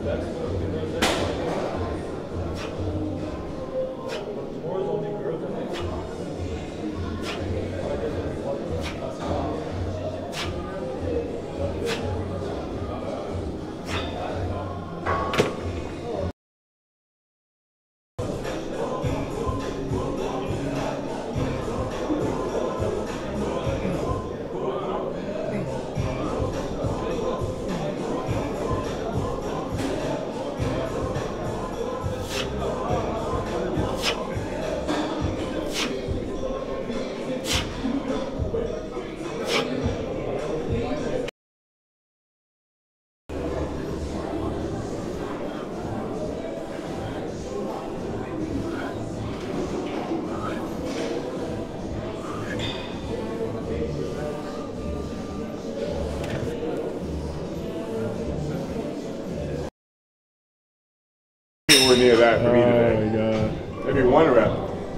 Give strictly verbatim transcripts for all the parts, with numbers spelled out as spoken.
Anywhere near that for me today. Oh my god. Maybe one rep.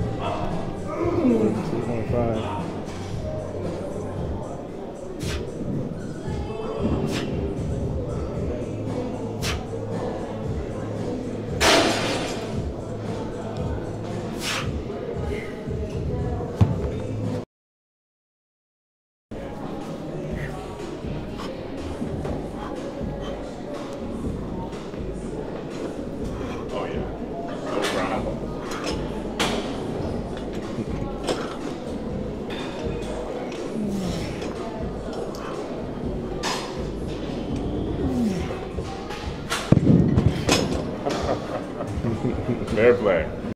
two point five. Oh yeah. No problem. Fair play.